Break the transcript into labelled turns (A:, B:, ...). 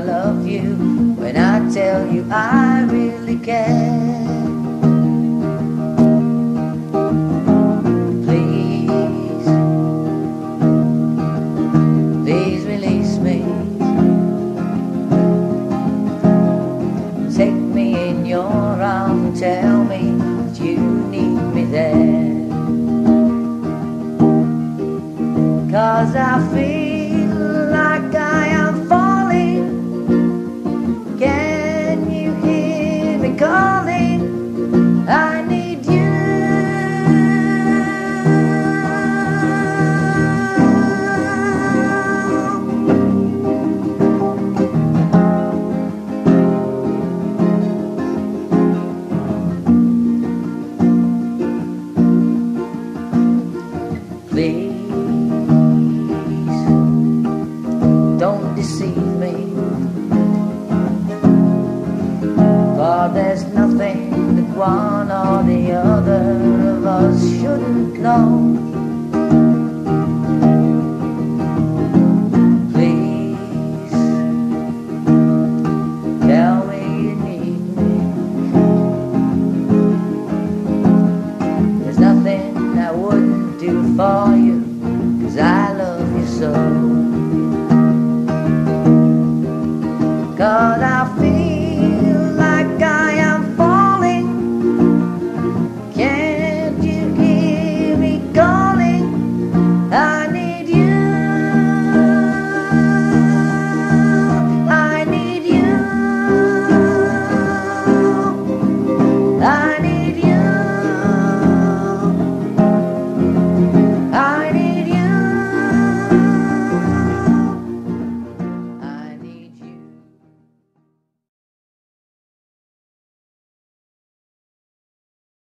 A: love you when I tell you I really care. Please, please release me. Take me in your arms, tell me that you need me there. 'Cause I feel like I am falling. Can you hear me calling? I need you. Please, don't deceive me, for there's nothing that one or the other of us shouldn't know. Please, tell me you need me. There's nothing I wouldn't do for you, 'cause I love you so. 'Cause I feel